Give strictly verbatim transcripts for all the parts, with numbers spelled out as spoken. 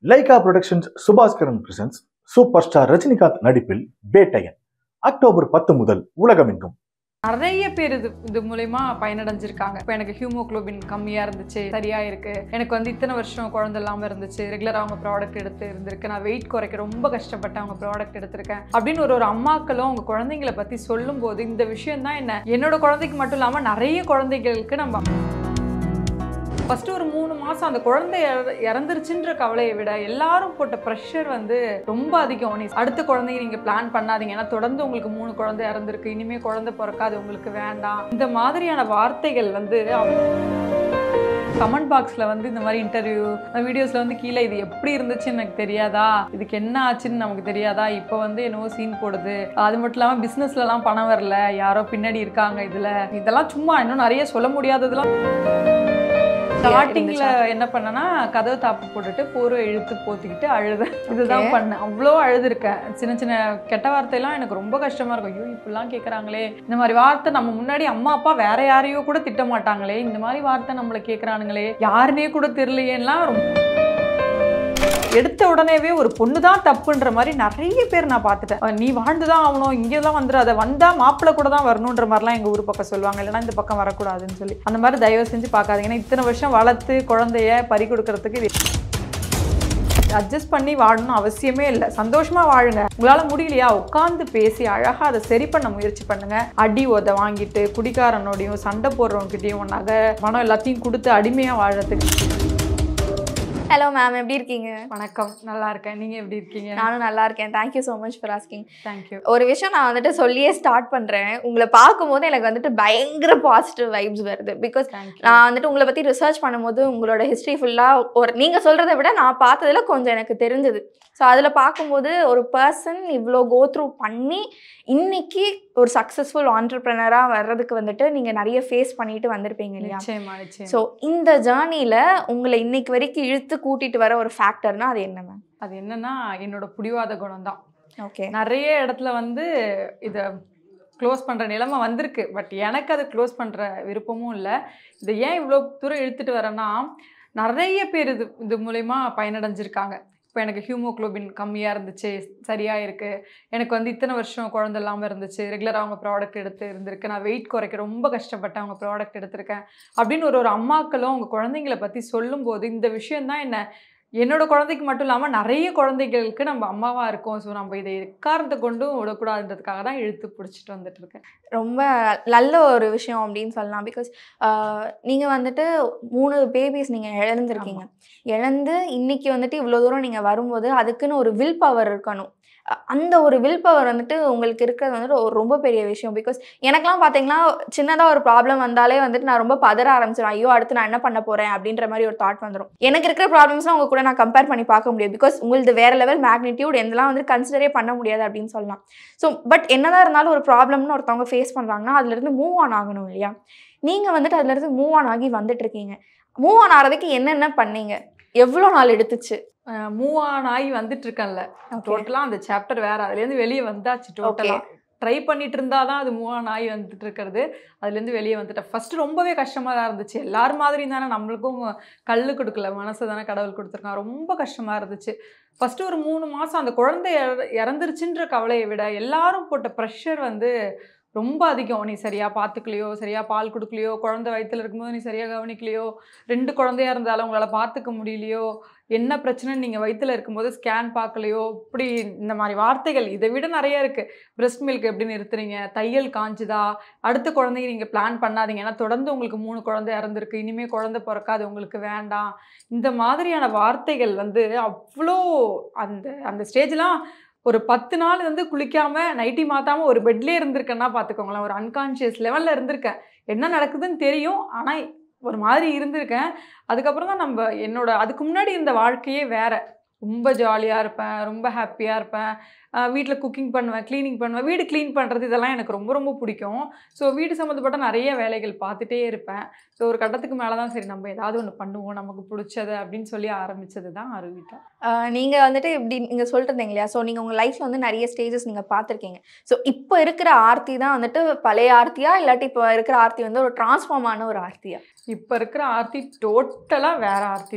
Lyca productions Subaskaran presents super star Rajinikanth நடிப்பில் Vettaiyan October பத்து முதல் உலகமெங்கும். நிறைய பேர் இது இது மூலமா பயனடைஞ்சிருக்காங்க. இப்போ எனக்கு ஹியூமோகுளோபின் கம்மியாக இருந்துச்சு, சரியா இருக்கு. எனக்கு வந்து இத்தனை வருஷம் குழந்தை இல்லாமல் இருந்துச்சு, ரெகுலராக அவங்க ப்ராடக்ட் எடுத்து இருந்திருக்கு, நான் வெயிட் குறைக்க ரொம்ப கஷ்டப்பட்டு அவங்க ப்ராடக்ட் எடுத்திருக்கேன் அப்படின்னு ஒரு ஒரு அம்மாக்களும் அவங்க குழந்தைங்களை பற்றி சொல்லும் போது இந்த விஷயம் தான் என்ன என்னோட குழந்தைக்கு மட்டும் இல்லாமல் நிறைய குழந்தைகளுக்கு நம்ம ஃபஸ்ட்டு ஒரு மூணு மாதம் அந்த குழந்தை இறந்துருச்சுன்ற கவலையை விட எல்லாரும் போட்ட ப்ரெஷர் வந்து ரொம்ப அதிகம். நீ அடுத்த குழந்தைங்க நீங்கள் பிளான் பண்ணாதீங்க, ஏன்னா தொடர்ந்து உங்களுக்கு மூணு குழந்தை இறந்துருக்கு, இனிமேல் குழந்தை பிறக்காது, உங்களுக்கு வேண்டாம், இந்த மாதிரியான வார்த்தைகள் வந்து கமெண்ட் பாக்ஸில் வந்து இந்த மாதிரி இன்டர்வியூ வீடியோஸில் வந்து கீழே இது எப்படி இருந்துச்சுன்னு எனக்கு தெரியாதா, இதுக்கு என்ன ஆச்சுன்னு நமக்கு தெரியாதா, இப்போ வந்து என்னவோ சீன் போடுது, அது மட்டும் இல்லாமல் பிஸ்னஸ்லலாம் பணம் வரல, யாரோ பின்னாடி இருக்காங்க, இதில் இதெல்லாம் சும்மா இன்னும் நிறைய சொல்ல முடியாததெல்லாம். ஸ்டார்டிங்ல என்ன பண்ணனா கதவு தாப்பு போட்டுட்டு போர்வை இழுத்து போத்திக்கிட்டு அழுதேன். இதுதான் பண்ணேன். அவ்வளோ அழுதுருக்கேன். சின்ன சின்ன கெட்ட வார்த்தையெல்லாம் எனக்கு ரொம்ப கஷ்டமா இருக்கும். ஐயோ இப்படிலாம் கேட்குறாங்களே, இந்த மாதிரி வார்த்தை நம்ம முன்னாடி அம்மா அப்பா வேற யாரையோ கூட திட்ட மாட்டாங்களே, இந்த மாதிரி வார்த்தை நம்மளை கேட்குறானுங்களே, யாருனே கூட தெரியலையேலாம் ரொம்ப எடுத்த உடனேவே ஒரு பொண்ணு தான் தப்புன்ற மாதிரி நிறைய பேர் நான் பார்த்துட்டேன். நீ வாழ்ந்துதான் ஆகணும், இங்கெல்லாம் வந்துடாத, வந்தா மாப்பிள்ளை கூட தான் வரணுன்ற மாதிரிலாம் எங்க ஊர் பக்கம் சொல்லுவாங்க, இல்லைன்னா இந்த பக்கம் வரக்கூடாதுன்னு சொல்லி. அந்த மாதிரி தயவு செஞ்சு பார்க்காதீங்க. ஏன்னா இத்தனை வருஷம் வளர்த்து குழந்தைய பறி கொடுக்கறதுக்கு அட்ஜஸ்ட் பண்ணி வாழணும் அவசியமே இல்லை. சந்தோஷமா வாழுங்க. உங்களால முடியலையா உட்காந்து பேசி அழகா அதை சரி பண்ண முயற்சி பண்ணுங்க. அடி உத வாங்கிட்டு குடிக்காரனோடையும் சண்டை போடுறவங்ககிட்டையும் நகை பணம் எல்லாத்தையும் கொடுத்து அடிமையா வாழறதுக்கு. ஹலோ மேம், எப்படி இருக்கீங்க? வணக்கம், நல்லா இருக்கேன். நீங்க எப்படி இருக்கீங்க? நானும் நல்லா இருக்கேன். Thank you so much for asking. Thank you. ஒரு விஷயம் நான் வந்துட்டு சொல்லியே ஸ்டார்ட் பண்ணுறேன். உங்களை பார்க்கும்போது எனக்கு வந்துட்டு பயங்கர பாசிட்டிவ் வைப்ஸ் வருது. பிகாஸ் நான் வந்துட்டு உங்களை பற்றி ரிசர்ச் பண்ணும்போது உங்களோட ஹிஸ்ட்ரி ஃபுல்லாக ஒரு நீங்கள் சொல்கிறத விட நான் பார்த்ததில் கொஞ்சம் எனக்கு தெரிஞ்சது. ஸோ அதில் பார்க்கும்போது ஒரு பர்சன் இவ்வளோ கோ த்ரூ பண்ணி இன்னைக்கு ஒரு சக்ஸஸ்ஃபுல் ஆண்டர்ப்ரனராக வர்றதுக்கு வந்துட்டு நீங்கள் நிறைய ஃபேஸ் பண்ணிட்டு வந்திருப்பீங்க இல்லையா? நிச்சயமா நிச்சயம். ஸோ இந்த ஜேர்னியில் உங்களை இன்னைக்கு வரைக்கும் இழுத்து கூட்டிகிட்டு வர ஒரு ஃபேக்டர்னா அது என்ன மேம்? அது என்னன்னா என்னோட புடிவாத குணம் தான். ஓகே. நிறைய இடத்துல வந்து இதை க்ளோஸ் பண்ணுற நிலைமை வந்திருக்கு. பட் எனக்கு அதை க்ளோஸ் பண்ணுற விருப்பமும் இல்லை. இதை ஏன் இவ்வளோ தூரம் இழுத்துட்டு வரேன்னா நிறைய பேர் இது இது மூலமா பயனடைஞ்சிருக்காங்க. இப்போ எனக்கு ஹியூமோகுளோபின் கம்மியாக இருந்துச்சு, சரியாக இருக்குது. எனக்கு வந்து இத்தனை வருஷம் குழந்தை இல்லாமல் இருந்துச்சு, ரெகுலராக அவங்க ப்ராடக்ட் எடுத்து இருந்திருக்கு, நான் வெயிட் குறைக்க ரொம்ப கஷ்டப்பட்டேன் அவங்க ப்ராடக்ட் எடுத்திருக்கேன் அப்படின்னு ஒரு ஒரு அம்மாக்களும் அவங்க குழந்தைங்களை பற்றி சொல்லும்போது இந்த விஷயந்தான் என்ன என்னோட குழந்தைக்கு மட்டும் இல்லாமல் நிறைய குழந்தைகளுக்கு நம்ம அம்மாவாக இருக்கோம். ஸோ நம்ம இதை எக்காரணத்தை கொண்டும் விடக்கூடாதுன்றதுக்காக தான் இழுத்து பிடிச்சிட்டு வந்துட்டு இருக்கேன். ரொம்ப நல்ல ஒரு விஷயம் அப்படின்னு சொல்லலாம். பிகாஸ் நீங்கள் வந்துட்டு மூணு பேபிஸ் நீங்கள் இழந்திருக்கீங்க. இழந்து இன்னைக்கு வந்துட்டு இவ்வளோ தூரம் நீங்கள் வரும்போது அதுக்குன்னு ஒரு வில் பவர் இருக்கணும். அந்த ஒரு வில் பவர் வந்துட்டு உங்களுக்கு இருக்கிறது வந்துட்டு ஒரு ரொம்ப பெரிய விஷயம். பிகாஸ் எனக்குலாம் பார்த்தீங்கன்னா சின்னதாக ஒரு ப்ராப்ளம் வந்தாலே வந்துட்டு நான் ரொம்ப பதற ஆரம்பிச்சிடும். ஐயோ அடுத்து நான் என்ன பண்ண போகிறேன் அப்படின்ற மாதிரி ஒரு தாட் வந்துடும். எனக்கு இருக்கிற ப்ராப்ளம்ஸ்லாம் உங்க கூட நான் கம்பேர் பண்ணி பார்க்க முடியாது. பிகாஸ் உங்களுக்கு வேற லெவல் மேக்னிடியூட் எந்தெல்லாம் வந்து கன்சிடரே பண்ண முடியாது அப்படின்னு சொல்லலாம். ஸோ பட் என்னதான் இருந்தாலும் ஒரு ப்ராப்ளம்னு ஒருத்தவங்க ஃபேஸ் பண்ணுறாங்கன்னா அதுலேருந்து மூவ் ஆன் ஆகணும் இல்லையா? நீங்கள் வந்துட்டு அதுலேருந்து மூவ் ஆன் ஆகி வந்துட்டு இருக்கீங்க. மூவ் ஆன் ஆகிறதுக்கு என்னென்ன பண்ணீங்க? எவ்வளோ நாள் எடுத்துச்சு? மூவ் ஆன் ஆகி வந்துட்டு இருக்கேன்ல, டோட்டலாக அந்த சாப்டர் வேற, அதுலேருந்து வெளியே வந்தாச்சு. டோட்டலாக ட்ரை பண்ணிட்டு இருந்தா தான் அது மூவ் ஆன் ஆகி வந்துட்டு இருக்கிறது. அதுலேருந்து வெளியே வந்துட்டேன். ஃபர்ஸ்ட் ரொம்பவே கஷ்டமாக தான் இருந்துச்சு. எல்லாரும் மாதிரி தானே, நம்மளுக்கும் கல் கொடுக்கல, மனசு தானே கடவுள் கொடுத்துருக்கான். ரொம்ப கஷ்டமாக இருந்துச்சு. ஃபஸ்ட்டு ஒரு மூணு மாதம் அந்த குழந்தை இறந்துருச்சுன்ற கவலையை விட எல்லாரும் போட்ட ப்ரெஷர் வந்து ரொம்ப அதிகம். நீ சரியாக பார்த்துக்கலையோ, சரியாக பால் கொடுக்கலையோ, குழந்தை வயிற்றுல இருக்கும்போது நீ சரியாக கவனிக்கலையோ, ரெண்டு குழந்தையாக இருந்தாலும் உங்களால் பார்த்துக்க முடியலையோ, என்ன பிரச்சனைன்னு நீங்கள் வயிற்றுல இருக்கும்போது ஸ்கேன் பார்க்கலையோ, இப்படி இந்த மாதிரி வார்த்தைகள் இதை விட நிறைய இருக்குது. பிரெஸ்ட் மில்க் எப்படி நிறுத்துறீங்க, தையல் காஞ்சுதா, அடுத்த குழந்தைங்க நீங்கள் பிளான் பண்ணாதீங்க, ஏன்னா தொடர்ந்து உங்களுக்கு மூணு குழந்தை இறந்துருக்கு, இனிமேல் குழந்தை பிறக்காது, உங்களுக்கு வேண்டாம், இந்த மாதிரியான வார்த்தைகள் வந்து அவ்வளோ அந்த அந்த ஸ்டேஜ்லாம் ஒரு பத்து நாள் வந்து குளிக்காம நைட்டி மாத்தாம ஒரு பெட்லேயே இருந்திருக்கேன்னா பார்த்துக்கோங்களேன். ஒரு அன்கான்ஷியஸ் லெவலில் இருந்திருக்கேன். என்ன நடக்குதுன்னு தெரியும், ஆனால் ஒரு மாதிரி இருந்திருக்கேன். அதுக்கப்புறம் தான் நம்ம என்னோட அதுக்கு முன்னாடி இந்த வாழ்க்கையே வேற. ரொம்ப ஜாலியாக இருப்பேன், ரொம்ப ஹாப்பியாக இருப்பேன். வீட்டில் குக்கிங் பண்ணுவேன், க்ளீனிங் பண்ணுவேன், வீடு க்ளீன் பண்ணுறது இதெல்லாம் எனக்கு ரொம்ப ரொம்ப பிடிக்கும். ஸோ வீடு சம்மந்தப்பட்ட நிறைய வேலைகள் பார்த்துட்டே இருப்பேன். ஸோ ஒரு கட்டத்துக்கு மேலே தான் சரி நம்ம ஏதாவது ஒன்று பண்ணுவோம் நமக்கு பிடிச்சது அப்படின்னு சொல்லி ஆரம்பித்தது தான் அருவிட்டேன். நீங்கள் வந்துட்டு இப்படி நீங்கள் சொல்லிட்டு இருந்தீங்க இல்லையா? ஸோ நீங்கள் உங்கள் லைஃப்பில் வந்து நிறைய ஸ்டேஜஸ் நீங்கள் பார்த்துருக்கீங்க. ஸோ இப்போ இருக்கிற ஆர்த்தி தான் வந்துட்டு பழைய ஆர்த்தியா, இல்லாட்டி இப்போ இருக்கிற ஆர்த்தி வந்து ஒரு டிரான்ஸ்ஃபார்ம் ஆன ஒரு ஆர்த்தியா? இப்போ இருக்கிற ஆர்த்தி டோட்டலாக வேற ஆர்த்தி தான்.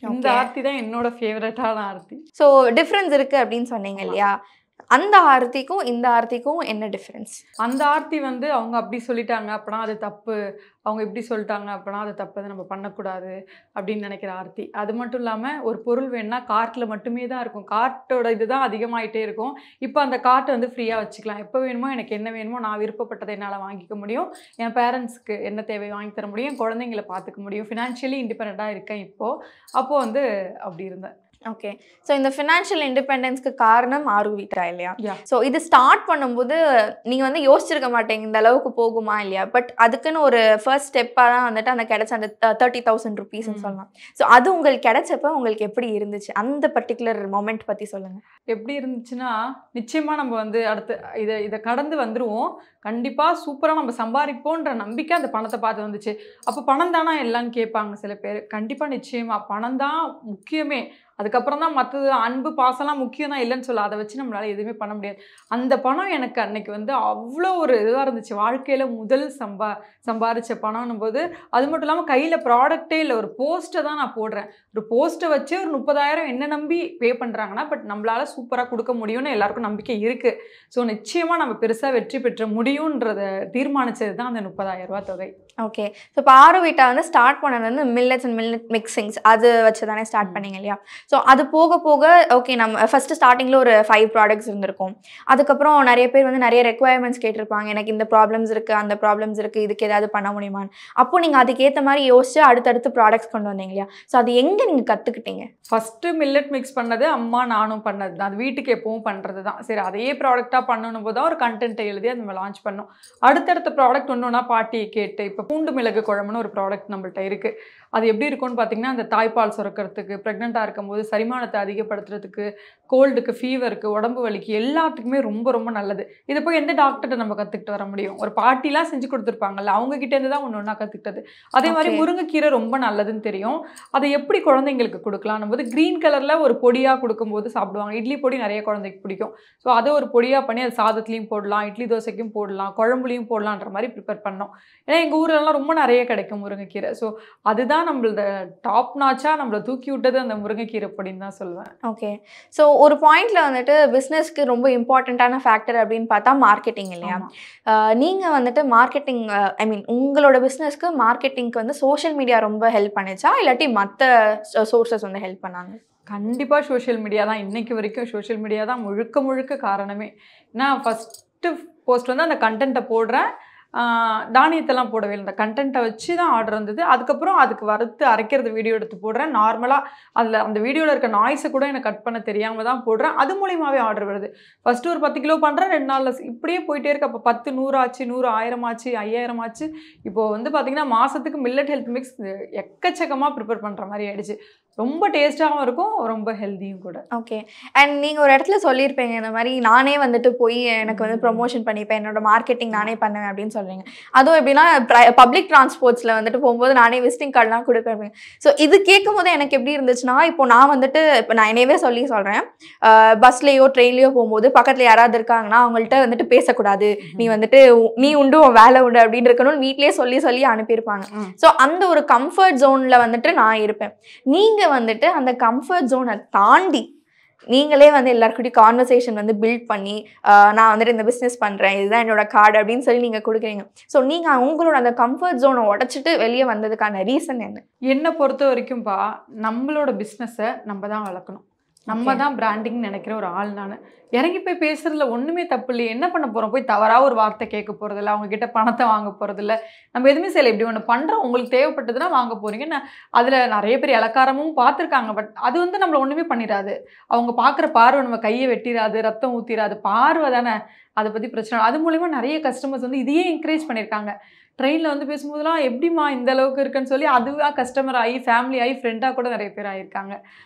இந்த ஆர்த்தி தான் என்னோட ஃபேவரட்டான ஆர்த்தி. ஸோ டிஃப்ரென்ஸ் இருக்கு அப்படின்னு சொன்னீங்க இல்லையா, அந்த ஆர்த்திக்கும் இந்த ஆர்த்திக்கும் என்ன டிஃப்ரென்ஸ்? அந்த ஆர்த்தி வந்து அவங்க அப்படி சொல்லிட்டாங்க அப்படின்னா அது தப்பு, அவங்க இப்படி சொல்லிட்டாங்க அப்படின்னா அது தப்பு, அதை நம்ம பண்ணக்கூடாது அப்படின்னு நினைக்கிற ஆர்த்தி. அது மட்டும் இல்லாமல் ஒரு பொருள் வேணுன்னா கார்ட்டில் மட்டுமே தான் இருக்கும், கார்ட்டோட இது தான் அதிகமாகிட்டே இருக்கும். இப்போ அந்த கார்ட்டை வந்து ஃப்ரீயாக வச்சுக்கலாம், எப்போ வேணுமோ எனக்கு என்ன வேணுமோ நான் விருப்பப்பட்டதை என்னால் வாங்கிக்க முடியும், என் பேரண்ட்ஸ்க்கு என்ன தேவை வாங்கி தர முடியும், என் குழந்தைங்களை பார்த்துக்க முடியும், ஃபினான்ஷியலி இண்டிபெண்ட்டாக இருக்கேன் இப்போது. அப்போது வந்து அப்படி இருந்தேன். ஓகே. ஸோ இந்த ஃபினான்ஷியல் இண்டிபெண்டன்ஸ்க்கு காரணம் ஆர்விட்டா இல்லையா? Yeah. ஸோ இது ஸ்டார்ட் பண்ணும்போது நீங்கள் வந்து யோசிச்சிருக்க மாட்டீங்க இந்த அளவுக்கு போகுமா இல்லையா, பட் அதுக்குன்னு ஒரு ஃபர்ஸ்ட் ஸ்டெப்பாக தான் வந்துட்டு அந்த கிடைச்ச அந்த தேர்ட்டி தௌசண்ட் ருபீஸ்ன்னு சொல்லலாம். ஸோ அது உங்களுக்கு கிடைச்சப்ப உங்களுக்கு எப்படி இருந்துச்சு, அந்த பர்டிகுலர் மொமெண்ட் பற்றி சொல்லுங்கள். எப்படி இருந்துச்சுன்னா, நிச்சயமாக நம்ம வந்து அடுத்து இதை இதை கடந்து வந்துடுவோம், கண்டிப்பாக சூப்பராக நம்ம சம்பாதிப்போன்ற நம்பிக்கை அந்த பணத்தை பார்த்து வந்துச்சு. அப்போ பணம் தானா எல்லான்னு கேட்பாங்க சில பேர். கண்டிப்பாக நிச்சயமாக பணம் தான் முக்கியமே, அதுக்கப்புறம் தான் மற்றது அன்பு பாசம்லாம் முக்கியம் தான் இல்லைன்னு சொல்ல, அதை வச்சு நம்மளால் எதுவுமே பண்ண முடியாது. அந்த பணம் எனக்கு அன்னைக்கு வந்து அவ்வளோ ஒரு இதுவாக இருந்துச்சு, வாழ்க்கையில் முதல் சம்பா சம்பாதிச்ச பணம்னும் போது. அது மட்டும் இல்லாமல் கையில் ப்ராடக்டே இல்லை, ஒரு போஸ்ட்டை தான் நான் போடுறேன். ஒரு போஸ்ட்டை வச்சு ஒரு முப்பதாயிரம் என்ன நம்பி பே பண்ணுறாங்கன்னா, பட் நம்மளால் சூப்பராக கொடுக்க முடியும்னு எல்லாருக்கும் நம்பிக்கை இருக்குது. ஸோ நிச்சயமாக நம்ம பெருசாக வெற்றி பெற்ற முடியுன்றதை தீர்மானித்தது தான் அந்த முப்பதாயிரம் ரூபா தொகை. ஓகே. ஸோ இப்போ ஆர்விட்டா வந்து ஸ்டார்ட் பண்ணது வந்து மில்லட்ஸ் அண்ட் மில்லட் மிக்சிங்ஸ் அது வச்சு தானே ஸ்டார்ட் பண்ணீங்க இல்லையா? ஸோ அது போக போக ஓகே, நம்ம ஃபஸ்ட்டு ஸ்டார்டிங்கில் ஒரு ஃபைவ் ப்ராடக்ட்ஸ் இருந்திருக்கும், அதுக்கப்புறம் நிறைய பேர் வந்து நிறைய ரெக்குவயர்மெண்ட்ஸ் கேட்டிருப்பாங்க, எனக்கு இந்த ப்ராப்ளம்ஸ் இருக்குது அந்த ப்ராப்ளம்ஸ் இருக்குது, இதுக்கு ஏதாவது பண்ண முடியுமான்னு. அப்போ நீங்கள் அதுக்கேற்ற மாதிரி யோசிச்சு அடுத்தடுத்து ப்ராடக்ட்ஸ் கொண்டு வந்தீங்க இல்லையா? ஸோ அது எங்கே நீங்கள் கற்றுக்கிட்டீங்க? ஃபஸ்ட்டு மில்லட் மிக்ஸ் பண்ணது அம்மா நானும் பண்ணது தான், அது வீட்டுக்கு எப்பவும் பண்ணுறது தான். சரி, அதே ப்ராடக்டாக பண்ணணும் போது தான் ஒரு கண்டென்ட்டை எழுதி அதை நம்ம லான்ச் பண்ணோம். அடுத்தடுத்த ப்ராடக்ட் ஒன்று ஒன்றா பாட்டியை கேட்டு, இப்போ பூண்டு மிளகு குழம்புன்னு ஒரு ப்ராடக்ட் நம்மள்ட்ட இருக்குது. அது எப்படி இருக்கும்னு பார்த்தீங்கன்னா, அந்த தாய்ப்பால் சுரக்கிறதுக்கு, ப்ரெக்னெண்ட்டாக இருக்கும்போது செரிமானத்தை அதிகப்படுத்துறதுக்கு, கோல்டுக்கு, ஃபீவருக்கு, உடம்பு வலிக்கு எல்லாத்துக்குமே ரொம்ப ரொம்ப நல்லது. இதை போய் எந்த டாக்டர்கிட்ட நம்ம கற்றுக்கிட்டு வர முடியும்? ஒரு பாட்டிலாம் செஞ்சு கொடுத்துருப்பாங்கல்ல, அவங்ககிட்டேருந்து தான் ஒன்று ஒன்றா கற்றுக்கிட்டது. அதே மாதிரி முருங்கைக்கீரை ரொம்ப நல்லதுன்னு தெரியும், அதை எப்படி குழந்தைங்களுக்கு கொடுக்கலாம் போது க்ரீன் கலரில் ஒரு பொடியாக கொடுக்கும்போது சாப்பிடுவாங்க. இட்லி பொடி நிறைய குழந்தைக்கு பிடிக்கும். ஸோ அதை ஒரு பொடியாக பண்ணி அது சாதத்துலேயும் போடலாம், இட்லி தோசைக்கும் போடலாம், குழம்புலையும் போடலான்ற மாதிரி ப்ரிப்பேர் பண்ணோம். ஏன்னா எங்கள் ஊரெல்லாம் ரொம்ப நிறைய கிடைக்கும் முருங்கைக்கீரை. ஸோ அதுதான் நம்மளோட டாப் நாச்சாக நம்மளை தூக்கி விட்டது அந்த முருங்கைக்கீரை பொடின்னு தான் சொல்லுவேன். ஓகே. ஸோ ஒரு பாயிண்ட்ல வந்துட்டு பிஸ்னஸ்க்கு ரொம்ப இம்பார்ட்டண்ட்டான ஃபேக்டர் அப்படின்னு பார்த்தா மார்க்கெட்டிங் இல்லையா? நீங்கள் வந்துட்டு மார்க்கெட்டிங் ஐ மீன் உங்களோட பிஸ்னஸ்க்கு மார்க்கெட்டிங்க்கு வந்து சோஷியல் மீடியா ரொம்ப ஹெல்ப் பண்ணுச்சா, இல்லாட்டி மற்ற சோர்சஸ் வந்து ஹெல்ப் பண்ணாங்க? கண்டிப்பாக சோஷியல் மீடியா தான், இன்னைக்கு வரைக்கும் சோஷியல் மீடியா தான் முழுக்க முழுக்க காரணமே. நான் ஃபஸ்ட்டு போஸ்ட் வந்து அந்த கண்டென்ட்டை போடுறேன், தானியத்தெல்லாம் போடவே இல்லை, இந்த கண்டென்ட்டை வச்சு தான் ஆர்டர் வந்தது. அதுக்கப்புறம் அதுக்கு வறுத்து அரைக்கிறது வீடியோ எடுத்து போடுறேன். நார்மலாக அதில் அந்த வீடியோவில் இருக்க நாய்ஸை கூட எனக்கு கட் பண்ண தெரியாமல் தான் போடுறேன். அது மூலியமாகவே ஆர்டர் வருது. ஃபஸ்ட்டு ஒரு பத்து கிலோ பண்ணுறேன், ரெண்டு நாளில் இப்படியே போயிட்டே இருக்கு. அப்போ பத்து நூறு ஆச்சு, நூறு ஆயிரம் ஆச்சு, ஐயாயிரம் ஆச்சு. இப்போது வந்து பார்த்திங்கன்னா மாதத்துக்கு மில்லட் ஹெல்த் மிக்ஸ் எக்கச்சக்கமாக ப்ரிப்பேர் பண்ணுற மாதிரி ஆயிடுச்சு. ரொம்ப டேஸ்ட்டாகவும் இருக்கும், ரொம்ப ஹெல்த்தியும் கூட. ஓகே. அண்ட் நீங்கள் ஒரு இடத்துல சொல்லியிருப்பீங்க இந்த மாதிரி நானே வந்துட்டு போய் எனக்கு வந்து ப்ரொமோஷன் பண்ணிப்பேன், என்னோட மார்க்கெட்டிங் நானே பண்ணுவேன் அப்படின்னு சொல்கிறீங்க. அதுவும் எப்படின்னா பப்ளிக் டிரான்ஸ்போர்ட்ஸில் வந்துட்டு போகும்போது நானே விசிட்டிங் கார்டெலாம் கொடுப்பேன். ஸோ இது கேட்கும் போது எனக்கு எப்படி இருந்துச்சுன்னா, இப்போ நான் வந்துட்டு இப்போ நான் என்னவே சொல்லி சொல்கிறேன், பஸ்லேயோ ட்ரெயின்லேயோ போகும்போது பக்கத்தில் யாராவது இருக்காங்கன்னா அவங்கள்ட்ட வந்துட்டு பேசக்கூடாது, நீ வந்துட்டு நீ உண்டு உன் வேலை உண்டு அப்படின்னு இருக்கணும்னு வீட்லேயே சொல்லி சொல்லி அனுப்பியிருப்பாங்க. ஸோ அந்த ஒரு கம்ஃபர்ட் ஜோனில் வந்துட்டு நான் இருப்பேன். நீங்கள் வந்துட்டு அந்த கம்ஃபர்ட் ஜோனை தாண்டி நீங்களே வந்து எல்லாருக்கிட்டையும் கான்வர்சேஷன் வந்து பில்ட் பண்ணி நான் வந்துட்டு இந்த பிஸ்னஸ் பண்ணுறேன், இதுதான் என்னோட கார்டு அப்படின்னு சொல்லி நீங்கள் கொடுக்குறீங்க. ஸோ நீங்கள் உங்களோட அந்த கம்ஃபர்ட் ஜோனை உடச்சிட்டு வெளியே வந்ததுக்கான ரீசன் என்ன? என்னை பொறுத்த வரைக்கும்பா, நம்மளோட பிஸ்னஸை நம்ம தான் வளர்க்கணும், நம்ம தான் பிராண்டிங் நினைக்கிற ஒரு ஆள். நான் இறங்கி போய் பேசுறதுல ஒன்றுமே தப்பு இல்லை. என்ன பண்ண போகிறோம்? போய் தவறாக ஒரு வார்த்தை கேட்க போகிறதில்ல, அவங்கக்கிட்ட பணத்தை வாங்க போகிறதில்ல, நம்ம எதுவுமே செய்யலை. இப்படி ஒன்று பண்ணுறோம், உங்களுக்கு தேவைப்பட்டதுன்னா வாங்க போகிறீங்க. நான் அதில் நிறைய பேர் இலக்காரமும் பார்த்துருக்காங்க, பட் அது வந்து நம்மளை ஒன்றுமே பண்ணிடாது. அவங்க பார்க்குற பார்வை நம்ம கையை வெட்டிடாது, ரத்தம் ஊற்றிடாது, பார்வை தானே அதை பற்றி பிரச்சனை. அது மூலிமா நிறைய கஸ்டமர்ஸ் வந்து இதையே என்கரேஜ் பண்ணியிருக்காங்க. ட்ரெயினில் வந்து பேசும்போதெல்லாம் எப்படிமா இந்த அளவுக்கு இருக்குன்னு சொல்லி அதுவாக கஸ்டமர் ஆகி ஃபேமிலி ஆகி ஃப்ரெண்டாக கூட நிறைய பேர் ஆகியிருக்காங்க.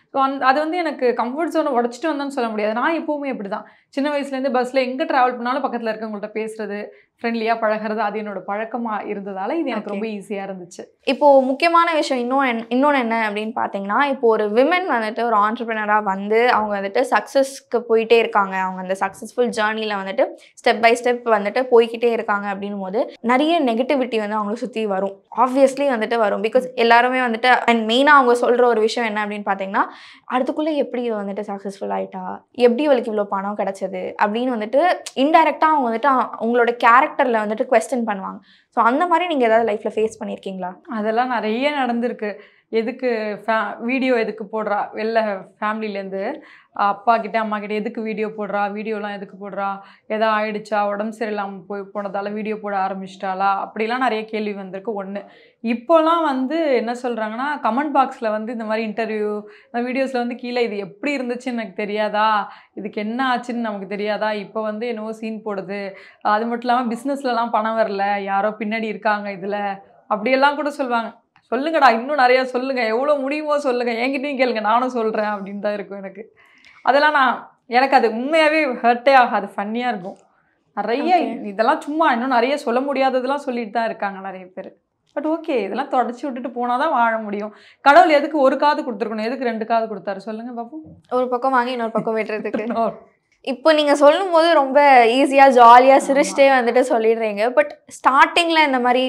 ஸோ அந் அது வந்து எனக்கு கம்ஃபர்ட் ஜோனை உடச்சிட்டு வந்தேன்னு சொல்ல முடியாது. நான் எப்போவுமே அப்படி தான். சின்ன வயசுலேருந்து பஸ்ஸில் எங்கே ட்ராவல் பண்ணாலும் பக்கத்தில் இருக்கவங்கள்ட்ட பேசுறது, ஃப்ரெண்ட்லியாக பழகிறது, அது என்னோட பழக்கமாக இருந்ததால் இது எனக்கு ரொம்ப ஈஸியாக இருந்துச்சு. இப்போது முக்கியமான விஷயம் இன்னும் இன்னொன்று என்ன அப்படின்னு பார்த்தீங்கன்னா, இப்போ ஒரு விமன் வந்துட்டு ஒரு ஆண்டர்ப்ரினராக வந்து அவங்க வந்துட்டு சக்ஸஸ்க்கு போயிட்டே இருக்காங்க. அவங்க அந்த சக்ஸஸ்ஃபுல் ஜேர்னியில் வந்துட்டு ஸ்டெப் பை ஸ்டெப் வந்துட்டு போய்கிட்டே இருக்காங்க அப்படின்னும் போது நிறைய நெகட்டிவிட்டி வந்து அவங்களை சுற்றி வரும். ஆப்வியஸ்லி வந்துட்டு வரும். பிகாஸ் எல்லாருமே வந்துட்டு அண்ட் மெயினாக அவங்க சொல்கிற ஒரு விஷயம் என்ன அப்படின்னு பார்த்தீங்கன்னா, அடுத்துக்குள்ளே எப்படி வந்துட்டு சக்ஸஸ்ஃபுல் ஆகிட்டா, எப்படி அவளுக்கு இவ்வளோ பணம் கிடச்சது அப்படின்னு வந்துட்டு இன்டைரக்டாக அவங்க வந்துட்டு உங்களோட கேரக்டரில் வந்துட்டு குவெஸ்சன் பண்ணுவாங்க. ஸோ அந்த மாதிரி நீங்கள் ஏதாவது லைஃப்பில் ஃபேஸ் பண்ணியிருக்கீங்களா? அதெல்லாம் நிறைய நடந்திருக்கு. எதுக்கு ஃபே வீடியோ எதுக்கு போடுறா, வெளில ஃபேமிலிலேருந்து அப்பா கிட்டே அம்மா கிட்டே எதுக்கு வீடியோ போடுறா, வீடியோலாம் எதுக்கு போடுறா, எதா ஆயிடுச்சா, உடம்பு சரியில்லாமல் போய் போனதால் வீடியோ போட ஆரம்பிச்சிட்டாளா, அப்படிலாம் நிறைய கேள்வி வந்திருக்கு. ஒன்று இப்போலாம் வந்து என்ன சொல்கிறாங்கன்னா, கமெண்ட் பாக்ஸில் வந்து இந்த மாதிரி இன்டர்வியூ வீடியோஸில் வந்து கீழே இது எப்படி இருந்துச்சுன்னு எனக்கு தெரியாதா, இதுக்கு என்ன ஆச்சுன்னு நமக்கு தெரியாதா, இப்போ வந்து என்னவோ சீன் போடுது, அது மட்டும் இல்லாமல் பிஸ்னஸ்லலாம் பணம் வரல, யாரோ பின்னாடி இருக்காங்க இதில், அப்படியெல்லாம் கூட சொல்லுவாங்க. சொல்லுங்கடா, இன்னும் நிறையா சொல்லுங்கள், எவ்வளோ முடியுமோ சொல்லுங்கள், என்கிட்டையும் கேளுங்க, நானும் சொல்கிறேன் அப்படின்னு தான் இருக்கும் எனக்கு. அதெல்லாம் நான் எனக்கு அது உண்மையாகவே ஹர்ட்டே ஆகாது, ஃபன்னியாக இருக்கும். நிறைய இதெல்லாம் சும்மா இன்னும் நிறைய சொல்ல முடியாததெல்லாம் சொல்லிட்டு தான் இருக்காங்க நிறைய பேர். பட் ஓகே, இதெல்லாம் தொடச்சி விட்டுட்டு போனால் தான் வாழ முடியும். கடவுள் எதுக்கு ஒரு காது கொடுத்துருக்கணும், எதுக்கு ரெண்டு காது கொடுத்தாரு சொல்லுங்கள் பாப்போம். ஒரு பக்கம் வாங்கி இன்னொரு பக்கம் விட்டுறதுக்கு. இப்போ நீங்கள் சொல்லும் போது ரொம்ப ஈஸியாக ஜாலியாக சிரிச்சிட்டே வந்துட்டு சொல்லிடுறீங்க. பட் ஸ்டார்டிங்கில் இந்த மாதிரி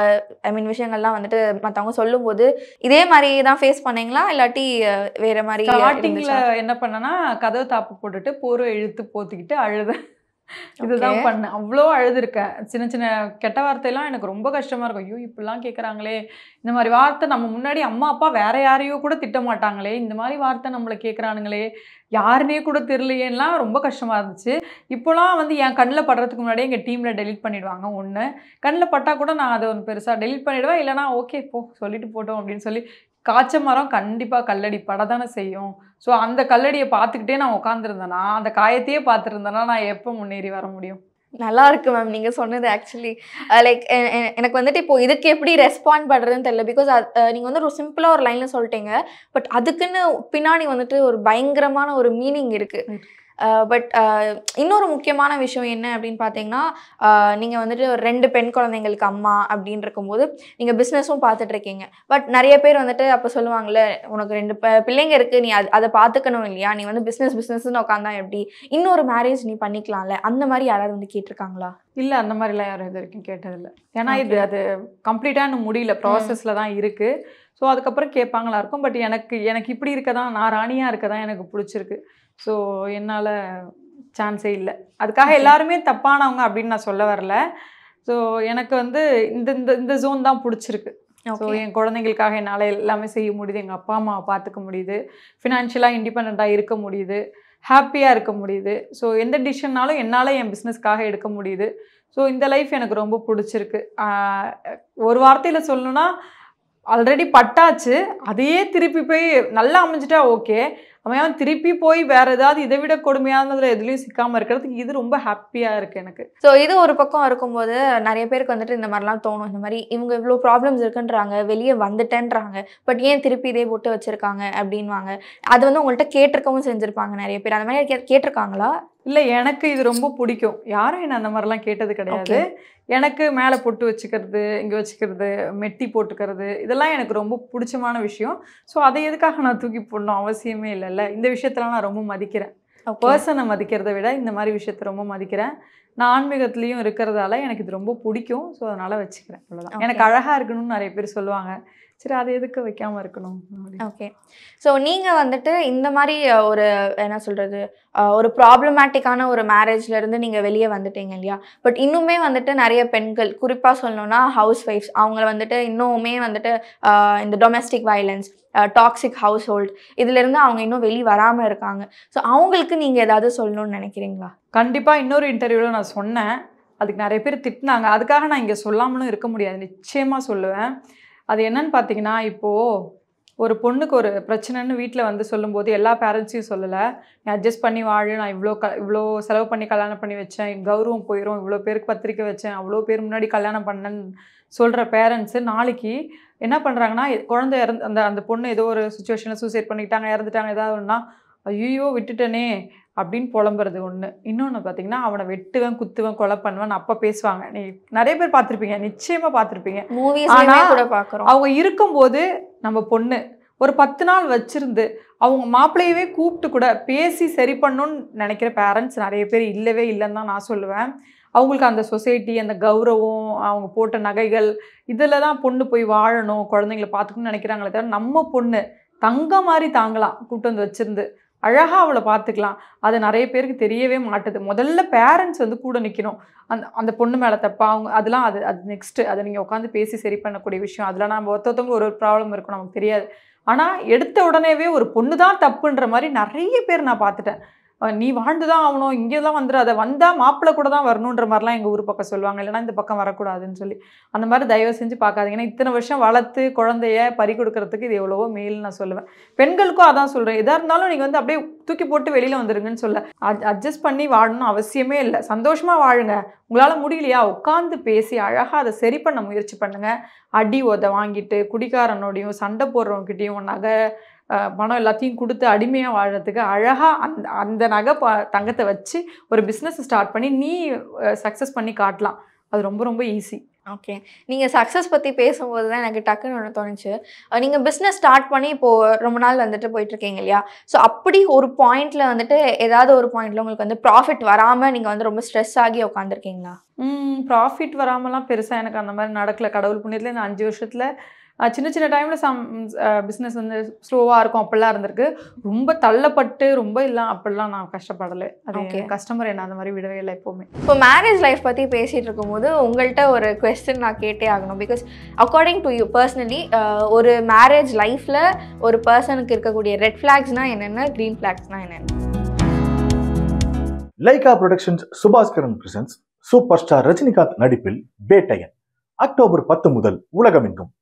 ஐ மீன் விஷயங்கள்லாம் வந்துட்டு மற்றவங்க சொல்லும்போது இதே மாதிரி தான் ஃபேஸ் பண்ணீங்களா, இல்லாட்டி வேறு மாதிரி? ஸ்டார்டிங்கில் என்ன பண்ணேன்னா, கதவு தாப்பு போட்டுட்டு போர்வை இழுத்து போத்திக்கிட்டு அழுதேன். இதுதான் பண்ணேன். அவ்வளோ அழுதுருக்கேன். சின்ன சின்ன கெட்ட வார்த்தையெல்லாம் எனக்கு ரொம்ப கஷ்டமாக இருக்கும். ஐயோ இப்படிலாம் கேட்குறாங்களே, இந்த மாதிரி வார்த்தை நம்ம முன்னாடி அம்மா அப்பா வேற யாரையோ கூட திட்ட மாட்டாங்களே, இந்த மாதிரி வார்த்தை நம்மளை கேட்குறானுங்களே, யாருனே கூட தெரியலையேலாம் ரொம்ப கஷ்டமாக இருந்துச்சு. இப்போலாம் வந்து என் கண்ணில் படுறதுக்கு முன்னாடியே எங்கள் டீமில் டெலிட் பண்ணிவிடுவாங்க. ஒன்று கண்ணில் பட்டால் கூட நான் அதை ஒன்று பெருசாக டெலிட் பண்ணிவிடுவேன். இல்லைனா ஓகே போ சொல்லிட்டு போட்டோம் அப்படின்னு சொல்லி. காய்ச்ச மரம் கண்டிப்பாக கல்லடி பட தானே செய்யும். ஸோ அந்த கல்லடியை பார்த்துக்கிட்டே நான் உட்காந்துருந்தேன்னா, அந்த காயத்தையே பார்த்துருந்தேன்னா நான் எப்போ முன்னேறி வர முடியும்? நல்லா இருக்கு மேம் நீங்கள் சொன்னது. ஆக்சுவலி லைக் எனக்கு வந்துட்டு இப்போ இதுக்கு எப்படி ரெஸ்பாண்ட் பண்ணுறதுன்னு தெரியல. பிகாஸ் நீங்கள் வந்து ஒரு சிம்பிளாக ஒரு லைனில் சொல்லிட்டீங்க. பட் அதுக்குன்னு பின்னாடி வந்துட்டு ஒரு பயங்கரமான ஒரு மீனிங் இருக்குது. பட் இன்னொரு முக்கியமான விஷயம் என்ன அப்படின்னு பார்த்தீங்கன்னா, நீங்கள் வந்துட்டு ஒரு ரெண்டு பெண் குழந்தைங்களுக்கு அம்மா அப்படின்னு இருக்கும்போது நீங்கள் பிஸ்னஸும் பார்த்துட்ருக்கீங்க. பட் நிறைய பேர் வந்துட்டு அப்போ சொல்லுவாங்கள்ல, உனக்கு ரெண்டு ப பிள்ளைங்க இருக்குது, நீ அது அதை பார்த்துக்கணும் இல்லையா, நீ வந்து பிஸ்னஸ் பிஸ்னஸ்ன்னு உட்காந்தா எப்படி, இன்னொரு மேரேஜ் நீ பண்ணிக்கலாம்ல, அந்த மாதிரி யாராவது வந்து கேட்டிருக்காங்களா? இல்லை, அந்த மாதிரிலாம் யாரும் இது வரைக்கும் கேட்டதில்லை. ஏன்னா இது அது கம்ப்ளீட்டாக இன்னும் முடியல, ப்ராசஸில் தான் இருக்குது. ஸோ அதுக்கப்புறம் கேட்பாங்களா இருக்கும். பட் எனக்கு எனக்கு இப்படி இருக்க தான், நான் ராணியாக இருக்க தான் எனக்கு பிடிச்சிருக்கு. ஸோ என்னால் சான்ஸே இல்லை. அதுக்காக எல்லாருமே தப்பானவங்க அப்படின்னு நான் சொல்ல வரல. ஸோ எனக்கு வந்து இந்த இந்த இந்த ஜோன் தான் பிடிச்சிருக்கு. ஸோ என் குழந்தைங்களுக்காக என்னால் எல்லாமே செய்ய முடியுது, எங்கள் அப்பா அம்மாவை பார்த்துக்க முடியுது, ஃபினான்ஷியலாக இண்டிபெண்ட்டாக இருக்க முடியுது, ஹாப்பியாக இருக்க முடியுது. ஸோ எந்த டிசிஷன்னாலும் என்னால் என் பிஸ்னஸ்க்காக எடுக்க முடியுது. ஸோ இந்த லைஃப் எனக்கு ரொம்ப பிடிச்சிருக்கு. ஒரு வார்த்தையில் சொல்லணுன்னா, ஆல்ரெடி பட்டாச்சு, அதையே திருப்பி போய் நல்லா அமைஞ்சிட்டா ஓகே. அவன் திருப்பி போய் வேறு ஏதாவது இதை விட கொடுமையானதில் எதுலேயும் சிக்காமல் இருக்கிறதுக்கு இது ரொம்ப ஹாப்பியாக இருக்குது எனக்கு. ஸோ இது ஒரு பக்கம் இருக்கும்போது நிறைய பேருக்கு வந்துட்டு இந்த மாதிரிலாம் தோணும். இந்த மாதிரி இவங்க இவ்வளோ ப்ராப்ளம்ஸ் இருக்குன்றாங்க, வெளியே வந்துட்டேன்றாங்க, பட் ஏன் திருப்பி இதே போட்டு வச்சுருக்காங்க அப்படின்வாங்க. அது வந்து உங்கள்கிட்ட கேட்டிருக்கவும் செஞ்சுருப்பாங்க நிறைய பேர். அந்த மாதிரி கே கேட்டிருக்காங்களா? இல்லை, எனக்கு இது ரொம்ப பிடிக்கும். யாரும் என்ன அந்த மாதிரிலாம் கேட்டது கிடையாது. எனக்கு மேலே பொட்டு வச்சுக்கிறது, இங்கே வச்சுக்கிறது, மெட்டி போட்டுக்கிறது, இதெல்லாம் எனக்கு ரொம்ப பிடிச்சமான விஷயம். ஸோ அதை எதுக்காக நான் தூக்கி போடணும் அவசியமே இல்லைல்ல. இந்த விஷயத்தெல்லாம் நான் ரொம்ப மதிக்கிறேன். பர்சனை மதிக்கிறத விட இந்த மாதிரி விஷயத்த ரொம்ப மதிக்கிறேன். நான் ஆன்மீகத்துலேயும் இருக்கிறதால எனக்கு இது ரொம்ப பிடிக்கும். ஸோ அதனால் வச்சுக்கிறேன், அவ்வளோதான். எனக்கு அழகாக இருக்கணும்னு நிறைய பேர் சொல்லுவாங்க. சரி, அதை எதுக்கு வைக்காமல் இருக்கணும்? ஓகே. ஸோ நீங்கள் வந்துட்டு இந்த மாதிரி ஒரு என்ன சொல்கிறது, ஒரு ப்ராப்ளமேட்டிக்கான ஒரு மேரேஜ்லேருந்து நீங்கள் வெளியே வந்துட்டீங்க இல்லையா? பட் இன்னுமே வந்துட்டு நிறைய பெண்கள், குறிப்பாக சொல்லணுன்னா ஹவுஸ் ஒய்ஃப்ஸ், அவங்கள வந்துட்டு இன்னுமே வந்துட்டு இந்த domestic violence, toxic household, இதுலேருந்து அவங்க இன்னும் வெளியே வராமல் இருக்காங்க. ஸோ அவங்களுக்கு நீங்கள் ஏதாவது சொல்லணும்னு நினைக்கிறீங்களா? கண்டிப்பாக இன்னொரு இன்டர்வியூவில் நான் சொன்னேன். அதுக்கு நிறைய பேர் திட்டினாங்க. அதுக்காக நான் இங்கே சொல்லாமலும் இருக்க முடியாது, நிச்சயமாக சொல்லுவேன். அது என்னன்னு பார்த்தீங்கன்னா, இப்போது ஒரு பொண்ணுக்கு ஒரு பிரச்சனைன்னு வீட்டில் வந்து சொல்லும்போது எல்லா பேரண்ட்ஸையும் சொல்லலை, நீ அட்ஜஸ்ட் பண்ணி வாழு, நான் இவ்வளோ க இவ்வளோ செலவு பண்ணி கல்யாணம் பண்ணி வச்சேன், என் கௌரவம் போயிடும், இவ்வளோ பேருக்கு பத்திரிக்கை வச்சேன், அவ்வளோ பேர் முன்னாடி கல்யாணம் பண்ணேன்னு சொல்கிற பேரண்ட்ஸு நாளைக்கு என்ன பண்ணுறாங்கன்னா, குழந்தை இறந்து அந்த அந்த பொண்ணு ஏதோ ஒரு சுச்சுவேஷனில் சூசைட் பண்ணிக்கிட்டாங்க, இறந்துட்டாங்க, ஏதாவது ஒன்றா ஐயோ விட்டுட்டனே அப்படின்னு புலம்புறது ஒன்று. இன்னொன்று பார்த்தீங்கன்னா, அவனை வெட்டுவேன், குத்துவேன், கொலை பண்ணுவேன் அப்போ பேசுவாங்க. நீ நிறைய பேர் பார்த்துருப்பீங்க, நிச்சயமாக பார்த்துருப்பீங்க. மூவிஸ்லயுமே கூட பார்க்குறோம். அவங்க இருக்கும்போது நம்ம பொண்ணு ஒரு பத்து நாள் வச்சிருந்து அவங்க மாப்பிள்ளையவே கூப்பிட்டு கூட பேசி சரி பண்ணணும்னு நினைக்கிற பேரண்ட்ஸ் நிறைய பேர் இல்லவே இல்லைன்னு தான் நான் சொல்லுவேன். அவங்களுக்கு அந்த சொசைட்டி, அந்த கௌரவம், அவங்க போட்ட நகைகள் இதில் தான் பொண்ணு போய் வாழணும், குழந்தைங்களை பார்த்துக்கணும்னு நினைக்கிறாங்களே தவிர நம்ம பொண்ணு தங்க மாதிரி தாங்கலாம், கூப்பிட்டு வந்து வச்சிருந்து அழகாக அவளை பார்த்துக்கலாம். அது நிறைய பேருக்கு தெரியவே மாட்டுது. முதல்ல பேரண்ட்ஸ் வந்து கூட நிற்கணும். அந்த அந்த பொண்ணு மேலே தப்பா அவங்க அதெல்லாம் அது அது நெக்ஸ்ட்டு அதை நீங்கள் உட்காந்து பேசி சரி பண்ணக்கூடிய விஷயம். அதில் நம்ம ஒருத்தவங்க ஒரு ஒரு ப்ராப்ளம் இருக்கும், நமக்கு தெரியாது. ஆனால் எடுத்த உடனேவே ஒரு பொண்ணு தான் தப்புன்ற மாதிரி நிறைய பேர் நான் பார்த்துட்டேன். நீ வாழ்ந்து தான் ஆகணும், இங்கே தான் வந்துடாத, வந்தால் மாப்பிள்ளை கூட தான் வரணுன்ற மாதிரிலாம் எங்கள் ஊர் பக்கம் சொல்லுவாங்க, இல்லைனா இந்த பக்கம் வரக்கூடாதுன்னு சொல்லி. அந்த மாதிரி தயவு செஞ்சு பார்க்காதீங்க. ஏன்னா இத்தனை வருஷம் வளர்த்து குழந்தைய பறி கொடுக்கறதுக்கு இது எவ்வளவோ மேல்னு நான் சொல்லுவேன். பெண்களுக்கும் அதான் சொல்கிறேன், எதாக இருந்தாலும் நீங்கள் வந்து அப்படியே தூக்கி போட்டு வெளியில் வந்துருங்கன்னு சொல்ல. அட் அட்ஜஸ்ட் பண்ணி வாழணும் அவசியமே இல்லை. சந்தோஷமாக வாழுங்க. உங்களால் முடியலையா உட்காந்து பேசி அழகாக அதை சரி பண்ண முயற்சி பண்ணுங்கள். அடி உதை வாங்கிட்டு குடிக்காரனோடையும் சண்டை போடுறவங்ககிட்டையும் நகை பணம் எல்லாத்தையும் கொடுத்து அடிமையாக வாழறதுக்கு அழகாக அந்த அந்த நகை ப தங்கத்தை வச்சு ஒரு பிஸ்னஸ் ஸ்டார்ட் பண்ணி நீ சக்ஸஸ் பண்ணி காட்டலாம். அது ரொம்ப ரொம்ப ஈஸி. ஓகே, நீங்கள் சக்ஸஸ் பற்றி பேசும்போது தான் எனக்கு டக்குன்னு ஒன்று தோணுச்சு. நீங்கள் பிஸ்னஸ் ஸ்டார்ட் பண்ணி இப்போது ரொம்ப நாள் வந்துட்டு போயிட்டுருக்கீங்க இல்லையா? ஸோ அப்படி ஒரு பாயிண்டில் வந்துட்டு ஏதாவது ஒரு பாயிண்டில் உங்களுக்கு வந்து ப்ராஃபிட் வராமல் நீங்கள் வந்து ரொம்ப ஸ்ட்ரெஸ் ஆகி உட்காந்துருக்கீங்களா? ம் ப்ராஃபிட் வராமலாம் பெருசாக எனக்கு அந்த மாதிரி நடக்கலை. கடவுள் புண்ணியத்தில் இந்த அஞ்சு வருஷத்தில் சின்ன சின்ன டைமில் சம் பிஸ்னஸ் வந்து ஸ்லோவாக இருக்கும், அப்படிலாம் இருந்திருக்கு. ரொம்ப தள்ளப்பட்டு ரொம்ப இல்லை அப்படிலாம் நான் கஷ்டப்படலை. அது கஸ்டமர் என்ன அந்த மாதிரி விடவே இல்லை எப்போவுமே. இப்போ மேரேஜ் லைஃப் பற்றி பேசிகிட்டு இருக்கும்போது உங்கள்கிட்ட ஒரு கொஸ்டின் நான் கேட்டே ஆகணும். Because according to you personally ஒரு மேரேஜ் லைஃப்பில் ஒரு பர்சனுக்கு இருக்கக்கூடிய ரெட் ஃப்ளாக்ஸ்னால் என்னென்ன, க்ரீன் ஃப்ளாக்ஸ்னால் என்னென்ன? Lyca productions Subaskaran presents super star Rajinikanth நடிப்பில் பேட்டையன் அக்டோபர் பத்து முதல் உலகமெங்கும்.